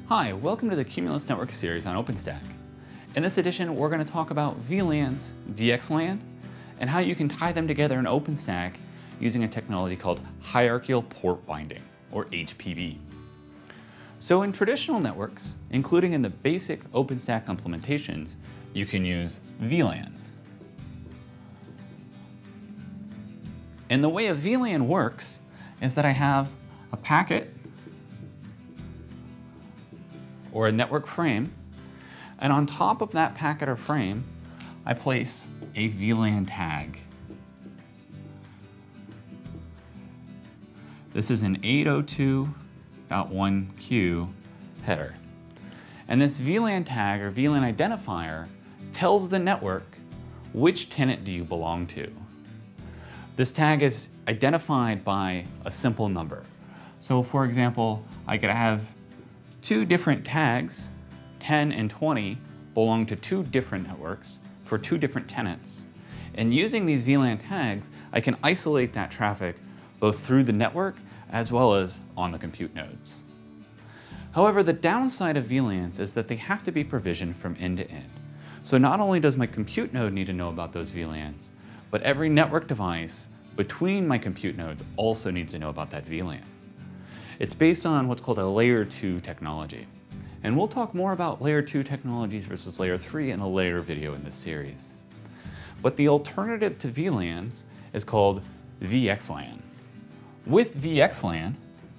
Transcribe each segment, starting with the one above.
Hi, welcome to the Cumulus Network series on OpenStack. In this edition, we're going to talk about VLANs, VXLAN, and how you can tie them together in OpenStack using a technology called hierarchical port binding, or HPB. So in traditional networks, including in the basic OpenStack implementations, you can use VLANs. And the way a VLAN works is that I have a packet or a network frame, and on top of that packet or frame, I place a VLAN tag. This is an 802.1q header. And this VLAN tag or VLAN identifier tells the network which tenant do you belong to. This tag is identified by a simple number. So for example, I could have two different tags, 10 and 20, belong to two different networks for two different tenants. And using these VLAN tags, I can isolate that traffic both through the network as well as on the compute nodes. However, the downside of VLANs is that they have to be provisioned from end to end. So not only does my compute node need to know about those VLANs, but every network device between my compute nodes also needs to know about that VLAN. It's based on what's called a layer 2 technology. And we'll talk more about layer 2 technologies versus layer 3 in a later video in this series. But the alternative to VLANs is called VXLAN. With VXLAN,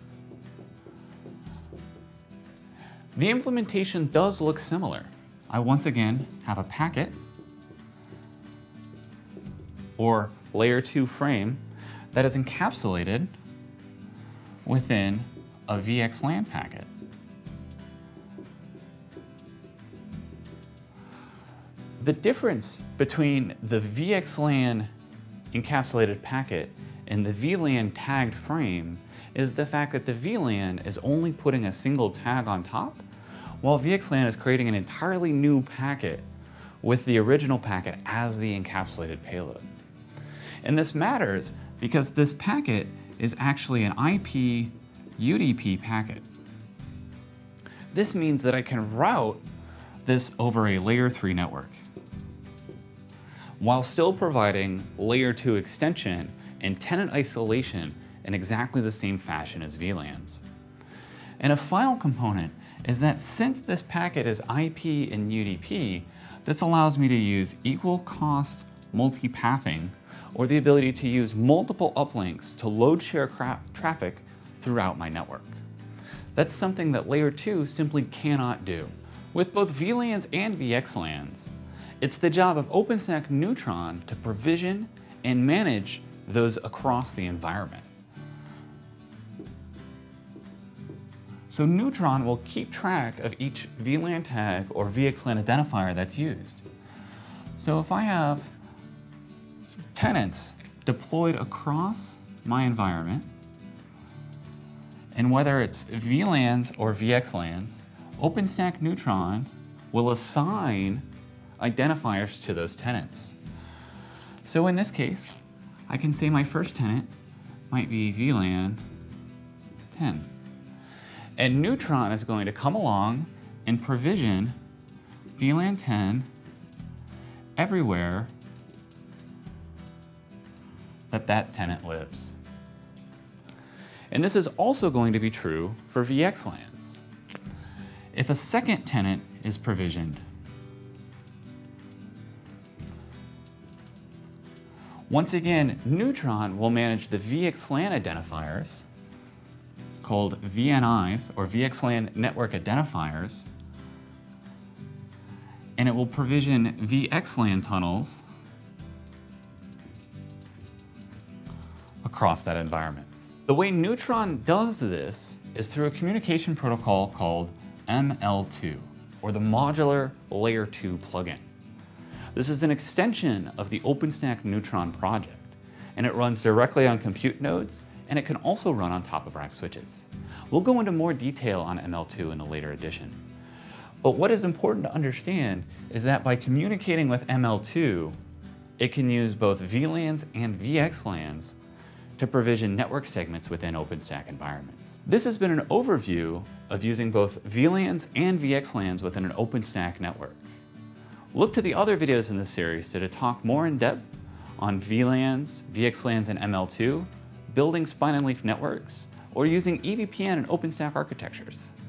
the implementation does look similar. I once again have a packet or layer 2 frame that is encapsulated within a VXLAN packet. The difference between the VXLAN encapsulated packet and the VLAN tagged frame is the fact that the VLAN is only putting a single tag on top, while VXLAN is creating an entirely new packet with the original packet as the encapsulated payload. And this matters because this packet is actually an IP UDP packet. This means that I can route this over a layer 3 network while still providing layer 2 extension and tenant isolation in exactly the same fashion as VLANs. And a final component is that since this packet is IP and UDP, this allows me to use equal cost multipathing, or the ability to use multiple uplinks to load share traffic throughout my network. That's something that layer 2 simply cannot do. With both VLANs and VXLANs, it's the job of OpenStack Neutron to provision and manage those across the environment. So Neutron will keep track of each VLAN tag or VXLAN identifier that's used. So if I have tenants deployed across my environment, and whether it's VLANs or VXLANs, OpenStack Neutron will assign identifiers to those tenants. So in this case, I can say my first tenant might be VLAN 10. And Neutron is going to come along and provision VLAN 10 everywhere that tenant lives. And this is also going to be true for VXLANs. If a second tenant is provisioned, once again, Neutron will manage the VXLAN identifiers, called VNIs, or VXLAN network identifiers, and it will provision VXLAN tunnels across that environment. The way Neutron does this is through a communication protocol called ML2, or the Modular Layer 2 plugin. This is an extension of the OpenStack Neutron project, and it runs directly on compute nodes, and it can also run on top of rack switches. We'll go into more detail on ML2 in a later edition. But what is important to understand is that by communicating with ML2, it can use both VLANs and VXLANs to provision network segments within OpenStack environments. This has been an overview of using both VLANs and VXLANs within an OpenStack network. Look to the other videos in this series to talk more in depth on VLANs, VXLANs, and ML2, building spine and leaf networks, or using EVPN and OpenStack architectures.